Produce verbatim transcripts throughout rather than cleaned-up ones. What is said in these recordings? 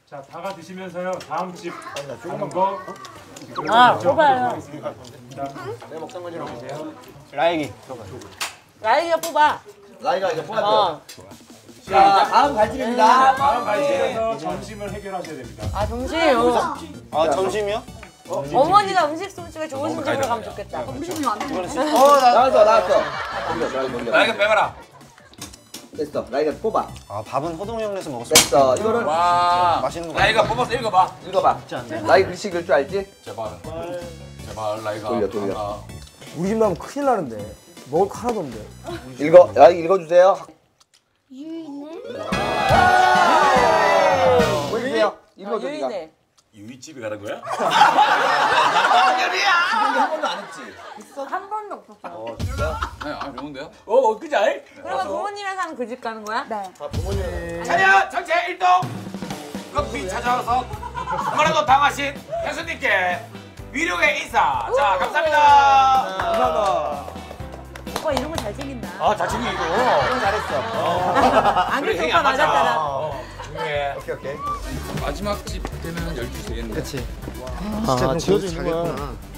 자, 다가 드시면서요. 다음 집 가는 거. 아, 뽑아요. 내 먹던 거 좀 주세요. 라이기. 라이가 뽑아. 라이가 이제 뽑아야 어. 자, 다음 갈집입니다. 다음 갈집에서 점심을 해결하셔야 됩니다. 아, 점심. 아, 점심이요? 어, 어머니가 음식 솜씨가 좋으신 집으로 가면 좋겠다. 점심이 안 돼. 어, 나왔어, 나왔어. 라이가 빼봐라. 됐어, 라이가 뽑아. 아, 밥은 호동형에서 먹었어. 됐어, 이거를 와. 맛있는 거. 라이가 뽑아서 읽어봐. 읽어봐. 라이 글씨 읽을 줄 알지? 제발. 제발 라이가. 돌려, 돌려. 하나. 우리 집 나면 큰일 나는데. 먹을 거 하나도 없는데. 읽어, 라이 읽어주세요. 유이네. 보여주세요. 읽어줘, 니가. 유인해. 유이집에 가는 거야? 한 번도 안 했지? 한 번도 없었어. 네, 아 좋은데요? 어, 그지 알? 그러면 부모님이랑 사는 그 집 가는 거야? 네. 차렷 전체 일동. 커피 찾아와서 뭐라도 당하신 현수님께 위로의 인사. 자, 감사합니다. 감사합니다. 오빠 이런 거 잘생긴다. 아, 자신이 이거. 형 잘했어. 안경 형이 오빠 안 맞아. 맞았잖아. 어, 중요해. 오케이, 오케이. 마지막 집 때는 열두 시겠네. 그치. 아, 지어져 있는 거야.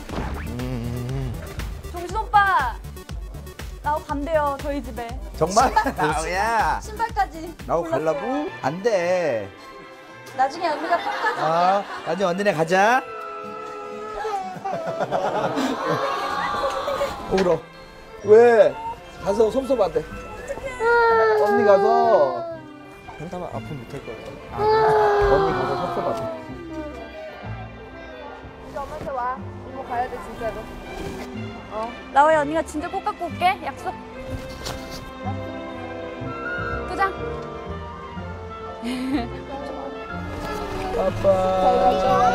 정신 오빠. 나하고 간대요 저희 집에. 정말? 나우야. 신발까지. 나하고 가려고? 안 돼. 나중에 언니가 꼭 가져. 아, 나중에 언니네 가자. 울어. 왜? 가서 솜솜한테. 언니 가서. 괜찮아, 아픔 못할 거야. 언니 가서 섭섭하대. 이제 엄마한테 와. 이모 가야 돼 진짜로. 어. 나와야 언니가 진짜 꼭 갖고 올게. 약속. 포장. 아빠.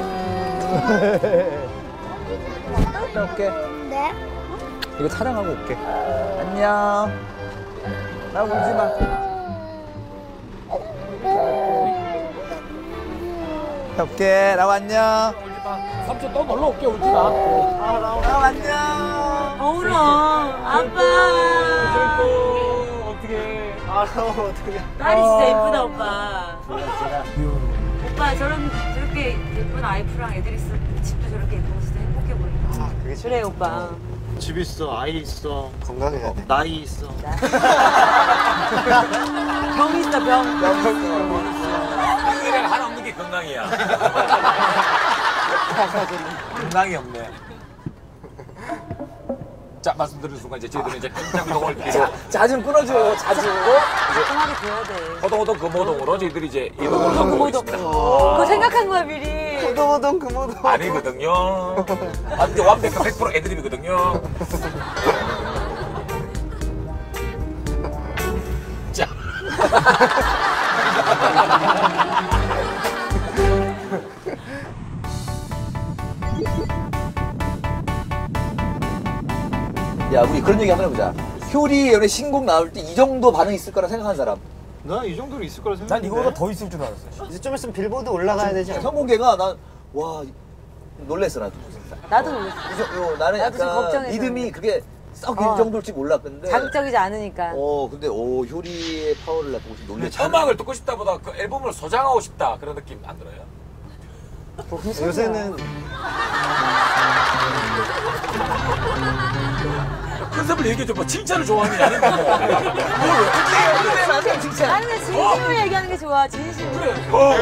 갔다 올게. 네. 이거 촬영하고 올게. 안녕. 나 울지 마. 갈게. 나 안녕. 삼촌 또 놀러 올게, 울지 마. 나 안녕. 어, 울어. 아빠. 어떻게? 알아, 어떡해. 딸이 진짜 예쁘다, 오빠. 오빠 저런 저렇게 예쁜 와이프랑 애들 있어 집도 저렇게 예쁘고 진짜 행복해 보인다. 아, 그게 진짜 그래 오빠. 집 있어, 아이 있어, 건강해야 돼. 나이 있어. 병 있어 병. 건강이랑 하나 없는 게 건강이야. 건강이 없네. 자, 말씀드린 순간 이제 저희들은 이제 평창동을 자 좀 끊어줘. 자주. 편하게 줘야 돼. 호동호동 금호동으로 저희들이 이제 이동을 하고 금호동. 있습니다. 그거 생각한 거야 미리. 호동호동 금호동. 아니거든요. 완전 완벽한 백 퍼센트 애드립이거든요. 자. 야, 우리 그런 얘기 한번 해보자. 효리 연애 신곡 나올 때 이 정도 반응 있을 거라 생각하는 사람. 나 이 정도로 있을 거라 생각해. 난 이거보다 더 있을 줄 알았어. 이제 좀 있으면 빌보드 올라가야 되지 않아? 성공개가 난 와 놀랬어 나도. 나도 놀랐어. 이- 요, 나는 나도 좀 약간 걱정했어. 리듬이 그게 썩일 어. 정도일지 몰랐는데. 자극적이지 않으니까. 어 근데 오 효리의 파워를 나 보고 좀 놀랬지. 음악을 듣고 싶다보다 그 앨범을 소장하고 싶다 그런 느낌 안 들어요? 요새는 컨셉을 얘기해줘. 뭐 칭찬을 좋아하는 게 아닌데 뭐. 뭘 어떻게 해야 나한테 칭찬. 아니 근데 진심으로 얘기하는 게 좋아 진심. 그래. 어.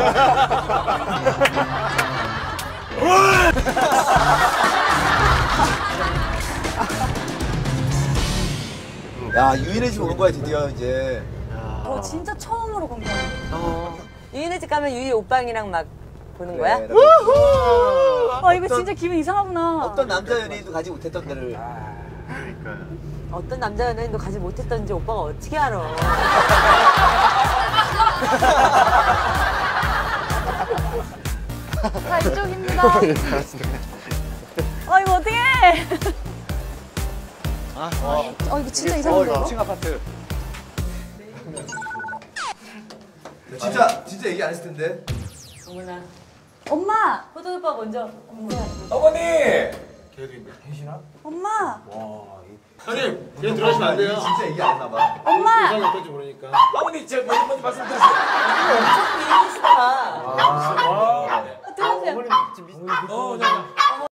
야 유인의 집 오는 거야 드디어 이제. 저 진짜 처음으로 공개. 어. 유인의 집 가면 유이 오빵이랑 막 보는 거야? 그래, 아 이거 진짜 기분 이상하구나. 어떤 남자 연예인도 가지 못했던 데를. 어떤 남자 연예인도 가지 못했던지 오빠가 어떻게 알아? 자 이쪽입니다. 아 이거 어떡해. 아, 어 이거 진짜 어 이상한데 이거? 이 층 아파트. 진짜 진짜 얘기 안 했을 텐데. 어머나. 엄마. 호동 오빠 먼저. 어머니! 걔도 있네. 혜신아? 엄마. 형님, 얘 들어가시면 안 돼요. 진짜 얘기 안 했나 봐. 엄마. 이상이 어떨지 모르니까. 어머니 제가 먼저 먼저 말씀드렸어요. 엄청 미인이시다. 어, 자, 자.